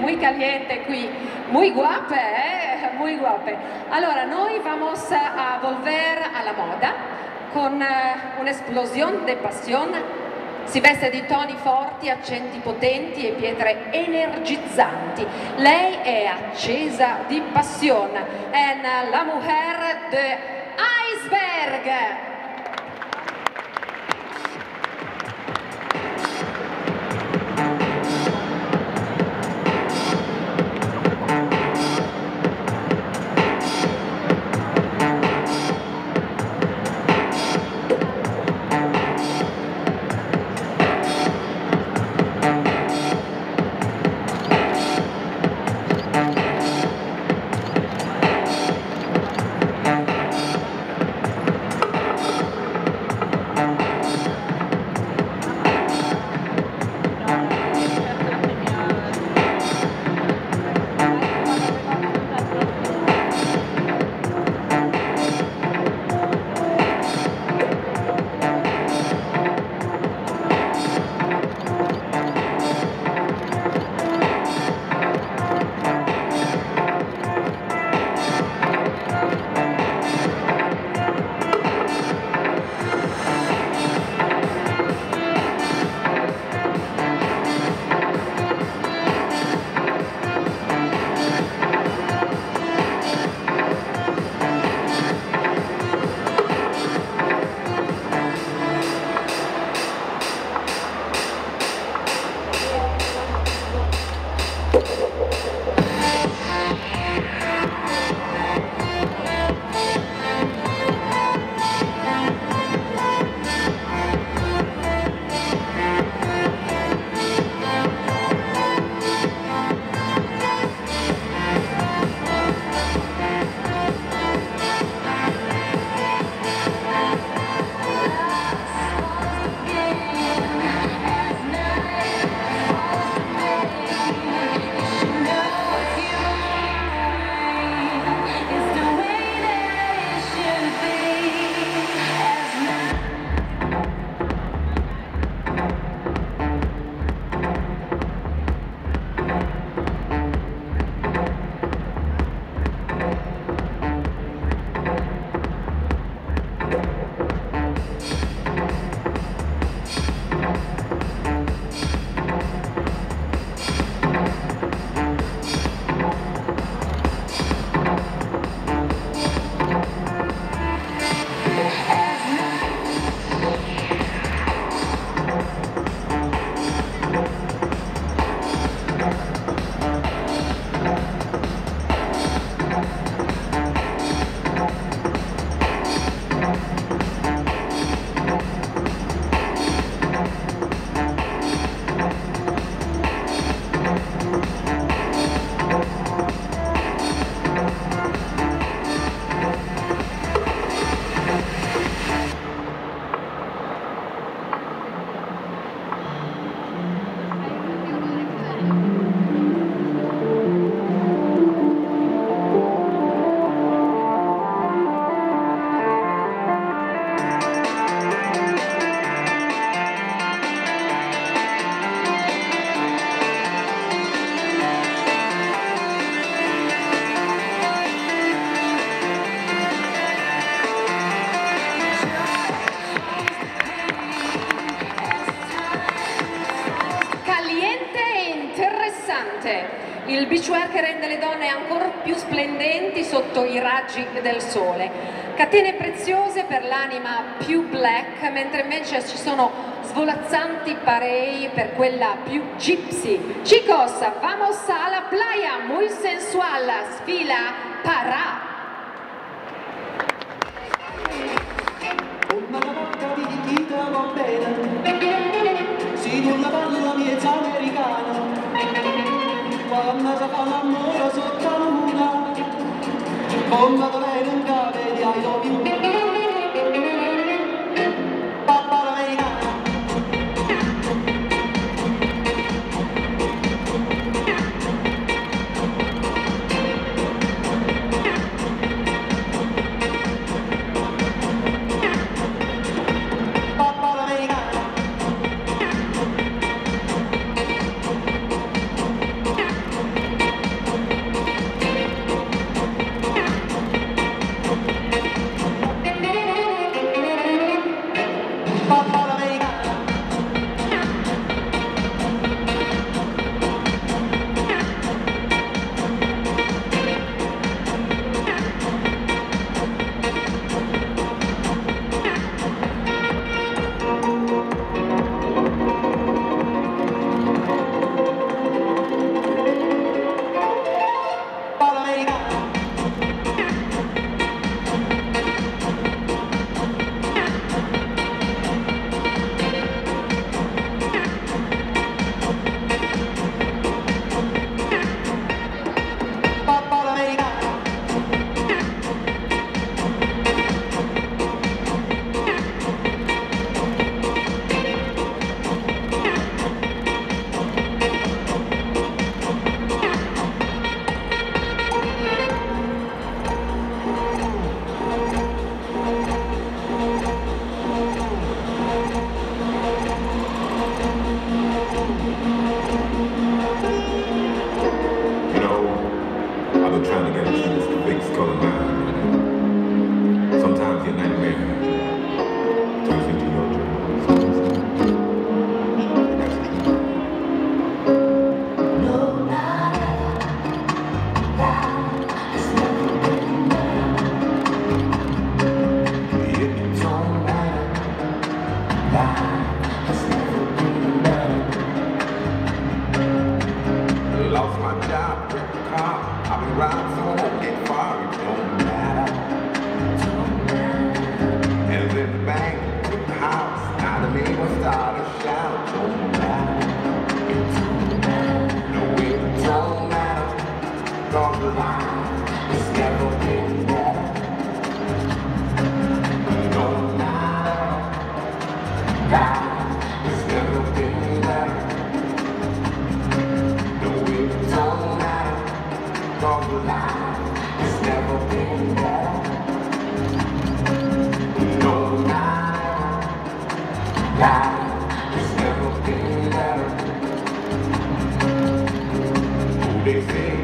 muy caliente qui, muy guape, muy guape. Allora, noi vamos a volver a la moda con un'esplosione de passione. Si veste di toni forti, accenti potenti e pietre energizzanti. Lei è accesa di passione. È la mujer de iceberg. Il beachwear che rende le donne ancora più splendenti sotto i raggi del sole. Catene preziose per l'anima più black, mentre invece ci sono svolazzanti parei per quella più gypsy. Chicos, vamos a la playa, muy sensual, sfila parah. Una porta di chi trova bene, si di una palla miezza americana, quando si fa l'amore sotto la luna, come da bene un cave di I love you. Papà l'americana. trying to get a chance to fix color line. Sometimes your nightmare turns into your dream. Lost my job, wrecked the car. I've been riding so I won't get far. It don't matter. And in the bank, with the house, now the neighbors start to shout. Don't matter. No, it don't matter. 'Cause the life is never been better. Don't matter. Life has never been better. Cause life has never been better. No matter, life has never been better. Oh, they say